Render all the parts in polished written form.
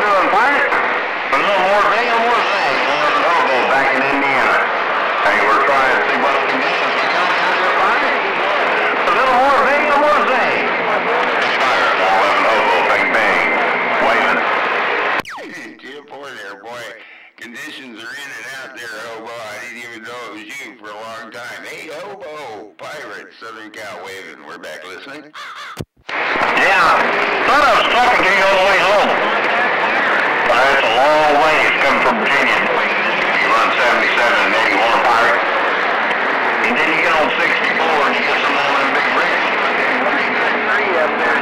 doing, Pirate? A little more thing, a more thing. Hobo back in Indiana. Hey, we're trying to see what conditions we got out there, Pirate. A little more thing, a more thing. Pirate, 11 Hobo, bang, bang. Waving. Tip boy there, boy. Conditions are in and out there, Hobo. I didn't even know it was you for a long time. Hey, Hobo, Pirate, Southern Cal waving. We're back listening. Yeah, thought I was talking to you all the way home. It's a long way. It's coming from Virginia. You run 77 and 81, Pirate. And then you get on 64 and you get some more of them big rigs. Up there.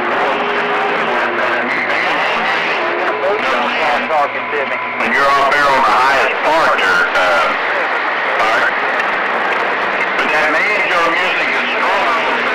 Talking to me. When you're up there on the highest part there, Pirate. But that banjo music is strong.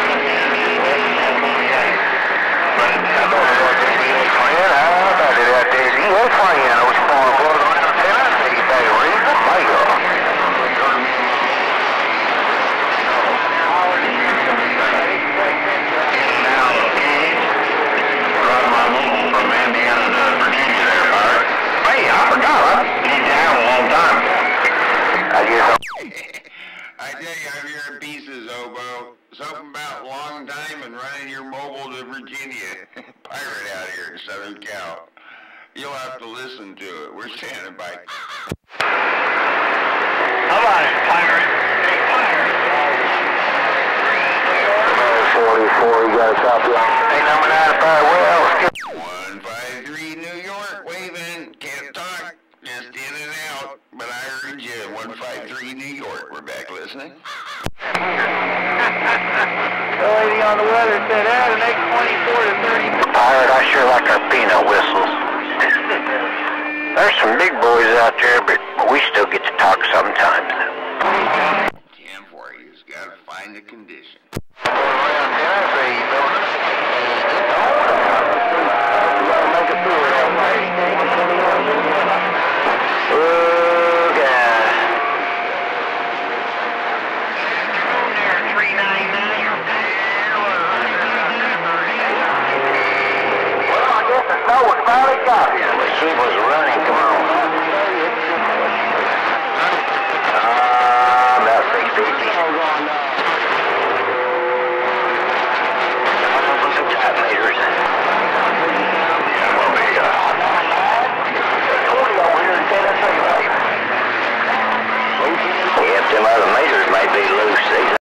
I tell you, I'm hearing pieces, Hobo. Something about long time and running your mobile to Virginia. Pirate out here in Southern Cal. You'll have to listen to it. We're standing by. How about it, Pirate? Hey, Pirate. 44, you got a copy on. Hey, number 9, Pirate, well. 153 New York, waving. Can't talk, just in and out. But I heard you, 153 New York. We're back listening. The lady on the weather said, add an X24 to 30. Pirate, I sure like our peanut whistles. There's some big boys out there, but we still get to talk sometimes. 10 for you. Just gotta find the condition. She was running, come on. About 650. Some tight meters. Yeah, I'm gonna be, 20 over here in Tennessee, right? Yeah, them other meters may be loose.